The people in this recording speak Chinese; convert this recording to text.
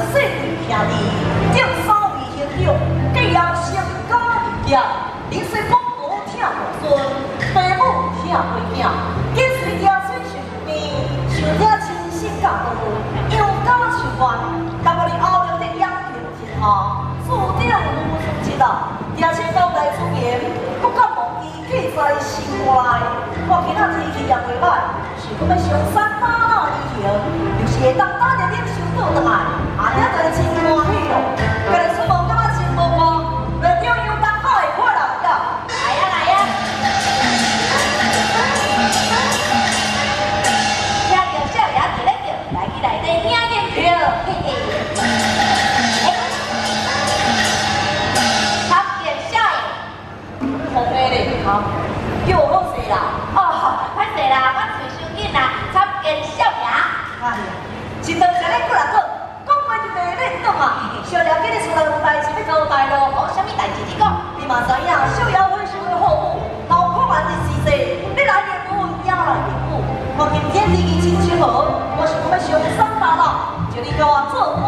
细对兄弟，正三位英雄，既要成家立业，人生父母疼父孙，父母疼妹囝，今时家水受命，想听亲心感动，有家受怨，但我哋后头的养平天下，注定无出之道。也请交代出言，不敢忘记记在心内。我今仔天气也袂歹，是我们上山打那旅行，就是会当打着领袖倒转来，也真真欢喜哦。今日出门感觉真无慌，来中央东岛的快乐呀！来呀来呀！听着少爷伫咧叫，来去内底听见票，嘿嘿。好咩咧？哈，叫我好势啦！哦，歹势啦，我随手紧啦，参见少爷。哎呀，真多谢你过来讲，讲话就袂认懂啊！少爷今日出来有代志要交代咯。哦，啥物代志你讲？你嘛知影，少爷本是位好母，老苦难的时势，你来任务，也来任务。我今天天气真舒服，我想要上山打啦，就你叫我做。